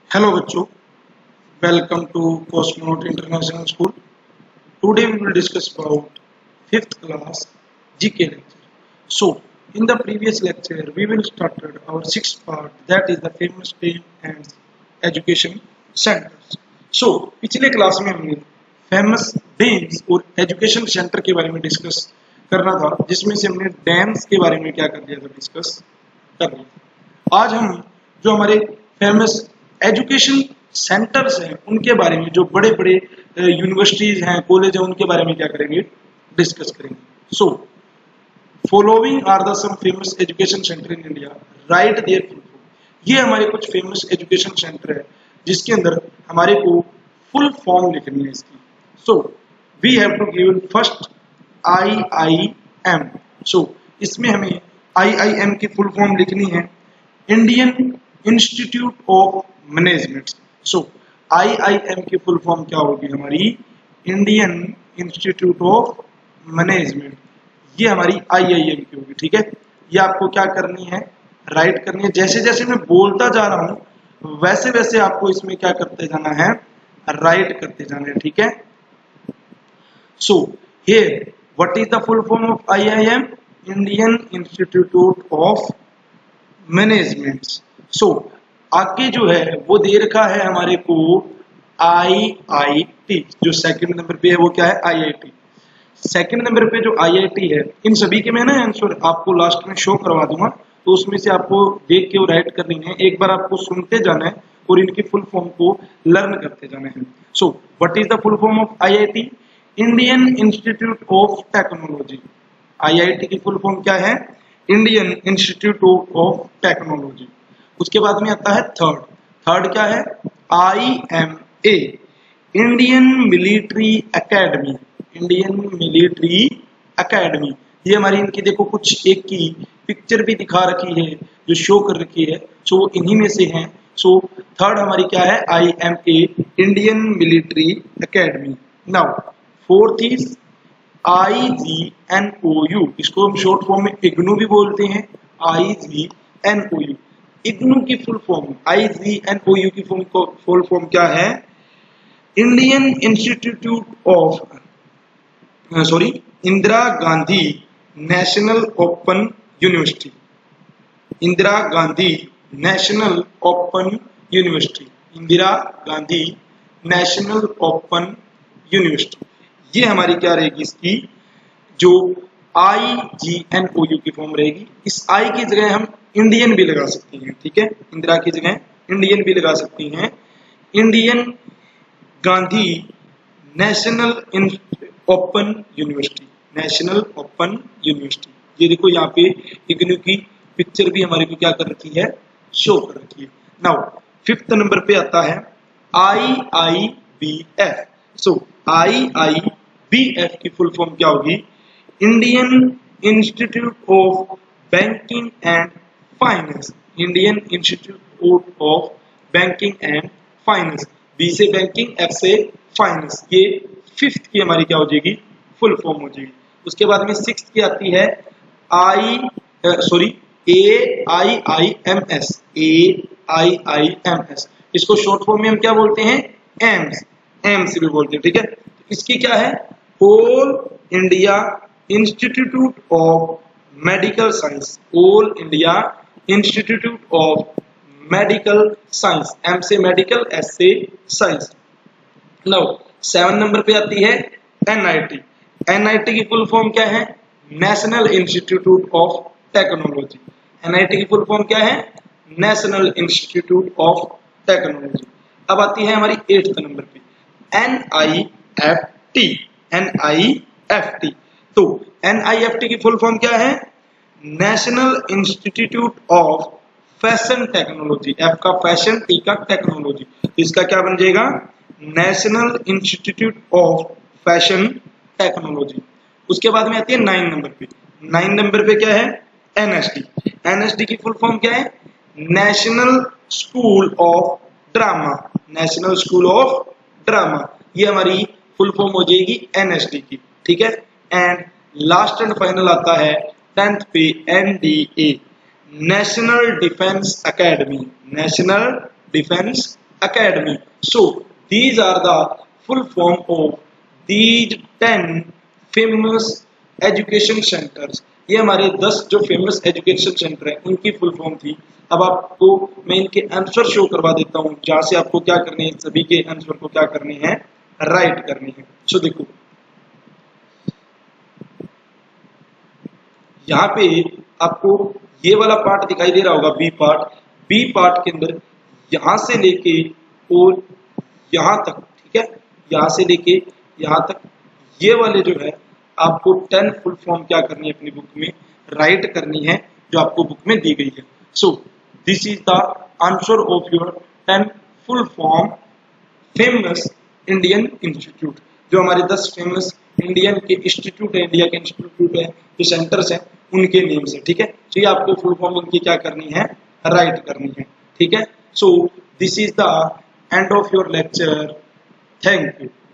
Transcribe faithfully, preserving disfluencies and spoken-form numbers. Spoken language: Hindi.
Hello बच्चों, welcome to Cosmonaut International School. Today we will discuss about fifth class G K lecture. So, in the previous lecture we will started our sixth part, that is the famous name and education centers. So, पिछले क्लास में हमने फेमस डैम्स और एजुकेशन सेंटर के बारे में डिस्कस करना था, जिसमें से हमने डैम्स के बारे में क्या कर लिया था, डिस्कस कर लिया। आज हम जो हमारे फेमस एजुकेशन सेंटर्स हैं उनके बारे में, जो बड़े बड़े यूनिवर्सिटीज हैं, कॉलेज हैं, उनके बारे में क्या करेंगे, डिस्कस करेंगे। So following are the some famous education centre in India, right their full form. ये हमारे कुछ फेमस एजुकेशन सेंटर है जिसके अंदर हमारे को फुल फॉर्म लिखनी है इसकी। So we have to give first I I M. So इसमें हमें आई आई एम की फुल फॉर्म लिखनी है, Indian institute of management. So I I M की फुल फॉर्म क्या होगी हमारी, इंडियन इंस्टीट्यूट ऑफ मैनेजमेंट। ये हमारी आई आई एम की होगी, ठीक है। ये आपको क्या करनी है, राइट करनी है। जैसे जैसे मैं बोलता जा रहा हूं वैसे वैसे आपको इसमें क्या करते जाना है, राइट करते जाना है, ठीक है। So here what is the full form of I I M, Indian institute of management. So so, आगे जो है वो दे रखा है हमारे को आई आई टी। जो सेकंड नंबर पे है वो क्या है, I I T. Second number पे जो आई आई टी है, इन सभी के मैं ना आंसर आपको लास्ट में शो करवा दूंगा, तो उसमें से आपको देख के वो राइट करनी है। एक बार आपको सुनते जाना है और इनकी फुल फॉर्म को लर्न करते जाना है। So what is the full form of I I T, Indian institute of technology. I I T की फुल फॉर्म क्या है, इंडियन इंस्टीट्यूट ऑफ टेक्नोलॉजी। उसके बाद में आता है थर्ड। थर्ड क्या है, I M A, Indian military academy. Indian military academy, ये हमारी इनकी देखो कुछ एक की पिक्चर भी दिखा रखी है जो शो कर रखी है, सो इन्हीं में से हैं। सो थर्ड हमारी क्या है, I M A, Indian military academy. Now fourth is I G N O U, इसको हम शॉर्ट फॉर्म में इग्नू भी बोलते हैं, I G N O U. IGNOU की full form, I G N O U की फुल फुल फॉर्म क्या है, Indian institute of sorry Indira Gandhi national open university. Indira Gandhi national open university, Indira Gandhi national open university. ये हमारी क्या रहेगी, इसकी जो I G N O U की फॉर्म रहेगी। इस आई की जगह हम इंडियन भी लगा सकती हैं, ठीक है। इंदिरा की जगह इंडियन भी लगा सकती हैं। Indian Gandhi national open university, national open university. ये देखो यहाँ पे इग्नू की पिक्चर भी हमारे को क्या कर रखी है, शो कर रखी है। नाउ फिफ्थ नंबर पे आता है I I B F. So I I B F की फुल फॉर्म क्या होगी, Indian institute of banking and finance. Indian institute of banking and finance, B से बैंकिंग, एफ से फाइनेंस। ये फिफ्थ की हमारी क्या हो जाएगी, फुल फॉर्म हो जाएगी। उसके बाद में सिक्स्थ की आती है I sorry A I I M S, A I I M S. इसको शॉर्ट फॉर्म में हम क्या बोलते हैं, एम्स, एम्स भी बोलते हैं, ठीक है। इसकी क्या है, all India institute of medical science, all India institute of medical science. M से मेडिकल, एस से साइंस। नाउ सेवन नंबर पे आती है N I T. N I T की फुल फॉर्म क्या है, national institute of technology. N I T की फुल फॉर्म क्या है, नेशनल इंस्टीट्यूट ऑफ टेक्नोलॉजी। अब आती है हमारी एट्थ नंबर पे N I F T, N I F T. तो एन आई एफ टी की फुल फॉर्म क्या है, national institute of fashion technology. F का फैशन, टी का टेक्नोलॉजी, इसका क्या बन जाएगा, national institute of fashion technology. उसके बाद में आती है नाइन नंबर पे। नाइन नंबर पे क्या है, N S D. N S D की फुल फॉर्म क्या है, national school of drama, national school of drama. ये हमारी फुल फॉर्म हो जाएगी एन एस डी की, ठीक है। एंड लास्ट एंड फाइनल आता है टेंथ पे N D A, national defence academy, national defence academy. So these are the full form of these ten famous education centers. ये हमारे दस जो फेमस एजुकेशन सेंटर हैं उनकी फुल फॉर्म थी. अब आपको मैं इनके आंसर शो करवा देता हूँ जहां से आपको क्या करने हैं, सभी के आंसर को क्या करने हैं, राइट करने हैं. सो देखो यहाँ पे आपको ये वाला पार्ट दिखाई दे रहा होगा, बी पार्ट. बी पार्ट के अंदर यहाँ से लेके और यहाँ तक, ठीक है, यहाँ से लेके यहाँ तक ये वाले जो है आपको टेन फुल फॉर्म क्या करनी है अपनी बुक में राइट करनी है जो आपको बुक में दी गई है. So this is the answer of your ten full form famous Indian institute. जो हमारे दस फेमस इंडियन के इंस्टीट्यूट है, इंडिया के इंस्टीट्यूट है, जो सेंटर्स हैं उनके नेम से. ठीक है, तो ये आपको फुल फॉर्म इनकी क्या करनी है, राइट करनी है. ठीक है, so this is the end of your lecture. Thank you.